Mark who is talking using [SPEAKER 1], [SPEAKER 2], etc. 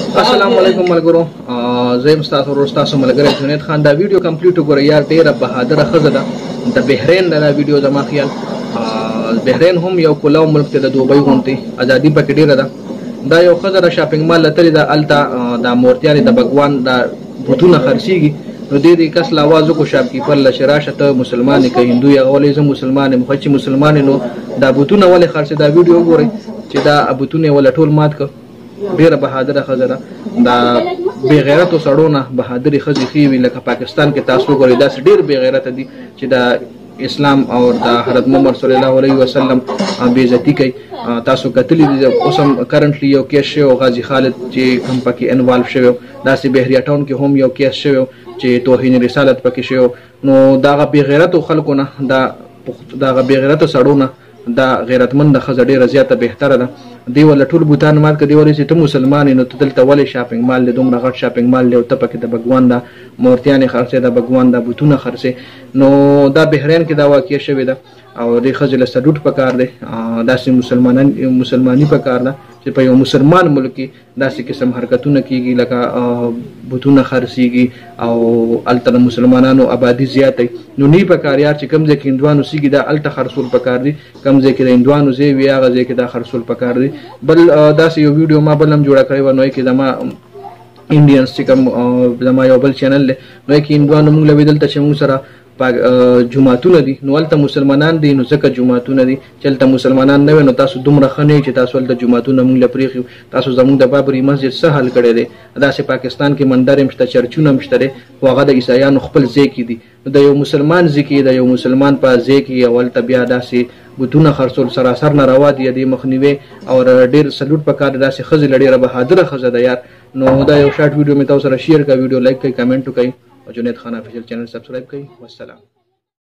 [SPEAKER 1] अस्सलामुअलैकुम मलगुरो ज़ेम स्टास और स्टास मलगरे जुनैद खान दा वीडियो कंप्लीट हो यार ढेर बहादुर खजदा द बहरीन दा वीडियो जमा ख्याल बहरीन हम यौ कुलाव मुल्क ते द दुबई होंती आजादी पकड़ी ढेर दा यौ खजरा शॉपिंग मॉल लतरी दा अलता दा मोर्तियारी दा भगवान दा बुतुना खर्सीगी नो दे कस लावाजो को शॉपकीपर लशराशत मुसलमान के हिंदू या वाले जो मुसलमान मुखची मुसलमान नो दा बुतुना वाले खर्से दा वीडियो गोरे چې دا ابوتونه ولا ټول مات ک ډیره بهادره خزره دا بے غیرت سړونه بهادری خزي خي وی لکه پاکستان کې تاسو ګورئ دا ډیر بے غیرت دي چې دا اسلام او دا حضرت محمد صلی الله علیه وسلم بے عزتی کوي تاسو کتلی دي اوسم کرنټلی یو کیس شو غازی خالد چې کم پکې انوالو شوی دا سي بهریا ټاون کې هم یو کیس شوی چې توهین رسالت پکې شوی نو دا بے غیرت خلکو نه دا بے غیرت سړونه دا غیرتمند خزه ډیره زیاته بهتره ده دی ول ټول بوتان مال کدی ورې چې ته مسلمان نو ته دلته ولې شاپینګ مال له دومره غټ شاپینګ مال له ته پکې د بګوان دا مورتیانې خرڅه د بګوان دا بوتونه خرڅه نو دا بحرین کې دا واقع شوی ده او د خزه له سډوټ پکار دی داسې مسلمانانی پکار ده چې په یو مسلمان ملک کې داسې قسم حرکتونه کیږي لکه بوتونه خرڅيږي او الته مسلمانانو آبادی زیاته نو نه پکار یار چې کم ځکه هندوانو سیږي دا الته خرصول پکار دي کم ځکه د هندوانو زی ویا غځه کې دا خرصول پکار دي بل داسې یو ویډیو ما بلم جوړه کړی و نو کې دما انډینز چې کوم زما یو بل چینل نو کې هندوانو موږ لویدل ته چې موږ سره جمعهتون دي نو ولته مسلمانان دي نو ځکه جمعهتون دي چلته مسلمانان نه نو تاسو دومره خنه چې تاسو ولته جمعهتون موږ لپاره تاسو زموږ د بابری مسجد سهل کړي دي داسې پاکستان کې منډر مشته چرچونه مشته هغه د عیسایانو خپل ځای کې دي د یو مسلمان ځکه د یو مسلمان په ځای کې ولته بیا داسې بوتونه خرڅول سراسر ناروا دي د مخنیوي او ډیر سلوټ پکار داسې خزل ډیره بهادر خزه ده یار نو دا یو شارټ ویډیو می تاسو سره شیر کا ویډیو لایک کړئ کمنټ وکړئ और Junaid Khan official channel subscribe करें। वस्सलाम।